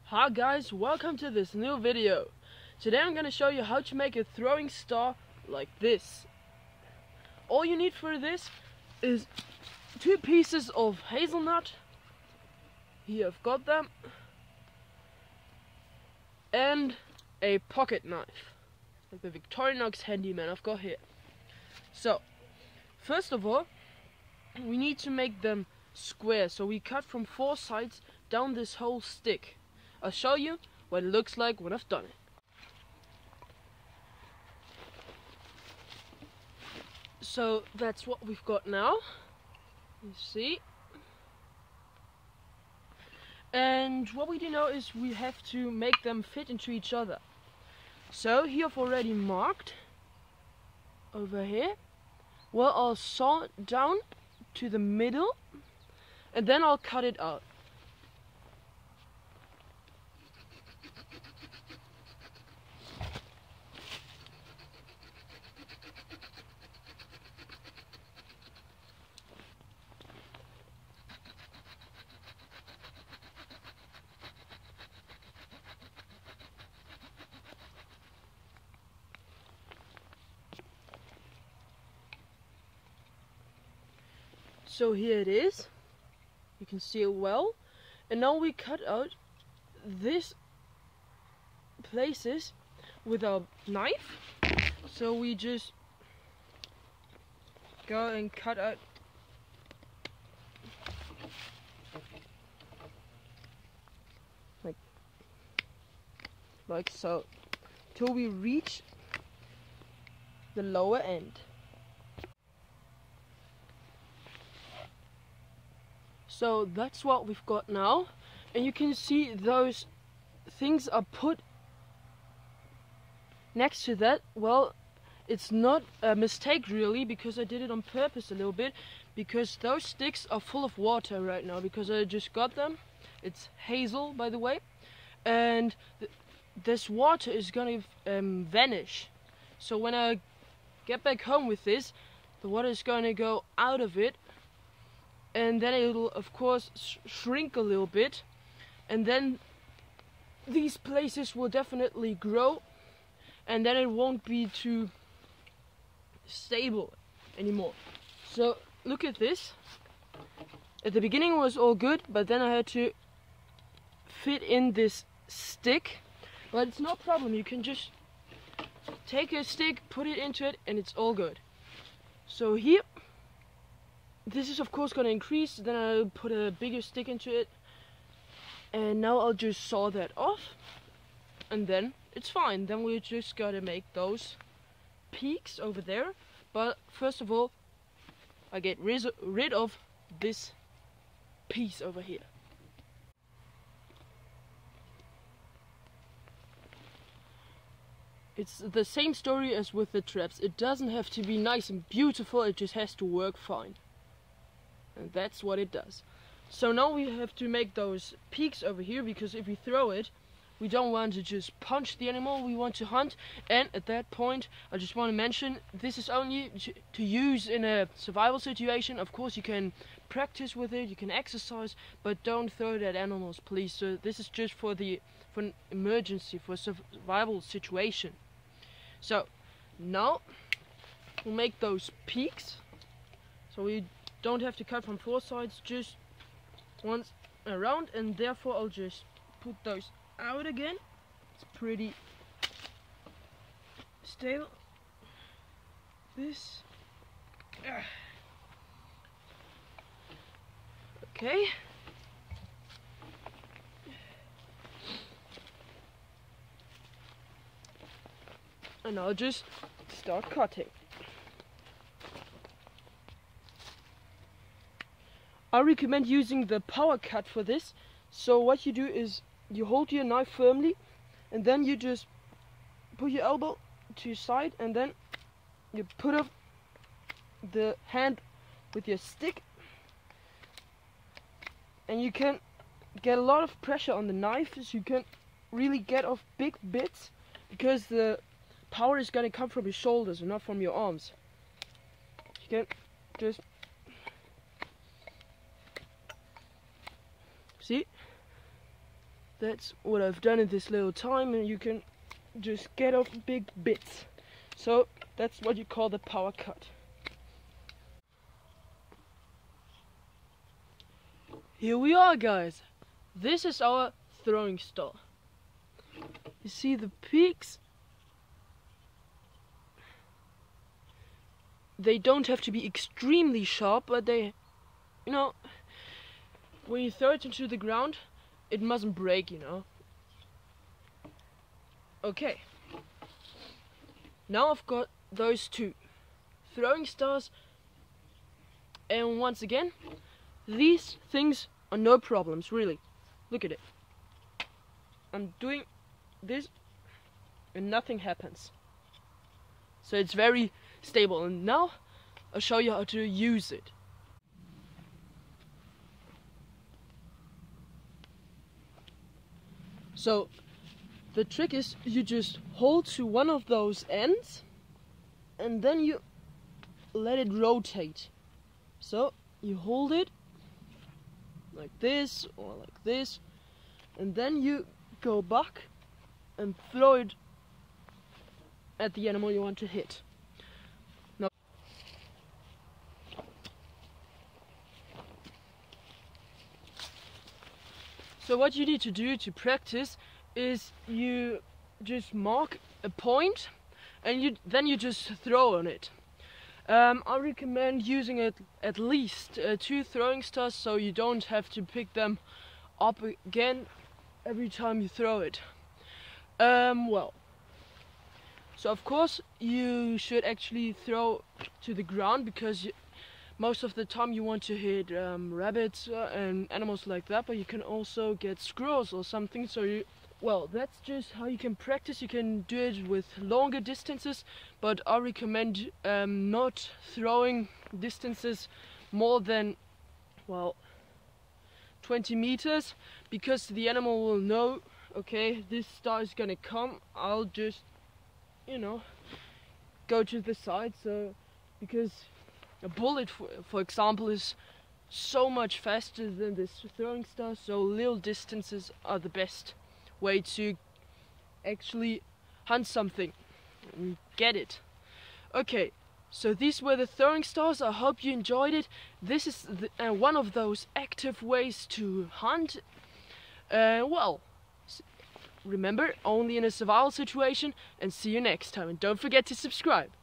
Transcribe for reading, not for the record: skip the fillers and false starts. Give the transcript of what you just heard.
Hi guys, welcome to this new video. Today I'm going to show you how to make a throwing star like this. All you need for this is 2 pieces of hazelnut. Here I've got them. And a pocket knife, like the Victorinox Handyman I've got here. So, first of all, we need to make them square. So we cut from 4 sides down this whole stick. I'll show you what it looks like when I've done it. So that's what we've got now. You see. And what we do now is we have to make them fit into each other. So here I've already marked over here. Well, I'll saw it down to the middle and then I'll cut it out. So here it is, you can see it well, and now we cut out these places with our knife. So we just go and cut out like so till we reach the lower end. So that's what we've got now, and you can see those things are put next to that. Well, it's not a mistake really, because I did it on purpose a little bit, because those sticks are full of water right now, because I just got them. It's hazel, by the way, and this water is gonna vanish. So when I get back home with this, the water is gonna go out of it, and then it'll of course shrink a little bit, and then these places will definitely grow, and then it won't be too stable anymore. So look at this. At the beginning it was all good, but then I had to fit in this stick, but it's no problem. You can just take a stick, put it into it, and it's all good. So here, this is of course going to increase, then I'll put a bigger stick into it, and now I'll just saw that off, and then it's fine. Then we just got to make those peaks over there, but first of all I get rid of this piece over here. It's the same story as with the traps. It doesn't have to be nice and beautiful, it just has to work fine. And that's what it does. So now we have to make those peaks over here, because if we throw it, we don't want to just punch the animal, we want to hunt. And at that point, I just want to mention, this is only to use in a survival situation. Of course you can practice with it, you can exercise, but don't throw it at animals, please. So this is just for an emergency, for a survival situation. So now we'll make those peaks. So we don't have to cut from 4 sides, just once around, and therefore I'll just put those out again. It's pretty stable. This. Okay. And I'll just start cutting. I recommend using the power cut for this. So what you do is you hold your knife firmly, and then you just put your elbow to your side, and then you put up the hand with your stick, and you can get a lot of pressure on the knife, so you can really get off big bits, because the power is going to come from your shoulders and not from your arms. You can just see, that's what I've done in this little time, and you can just get off big bits. So that's what you call the power cut. Here we are, guys. This is our throwing star. You see the peaks? They don't have to be extremely sharp, but they, you know, when you throw it into the ground, it mustn't break, you know. Okay. Now I've got those two throwing stars, and once again, these things are no problems, really. Look at it. I'm doing this and nothing happens. So it's very stable, and now I'll show you how to use it. So the trick is you just hold to one of those ends and then you let it rotate. So you hold it like this or like this, and then you go back and throw it at the animal you want to hit. Now, so what you need to do to practice is you just mark a point and then you just throw on it. I recommend using at least 2 throwing stars, so you don't have to pick them up again every time you throw it. Well, so of course you should actually throw to the ground, because most of the time you want to hit rabbits and animals like that, but you can also get squirrels or something. So well, that's just how you can practice. You can do it with longer distances, but I recommend not throwing distances more than, well, 20 meters, because the animal will know, okay, this star is gonna come, I'll just, you know, go to the side. So because a bullet, for example, is so much faster than this throwing star, so little distances are the best way to actually hunt something and get it. Okay, so these were the throwing stars. I hope you enjoyed it. This is one of those active ways to hunt. Well, remember, only in a survival situation, and see you next time. And don't forget to subscribe.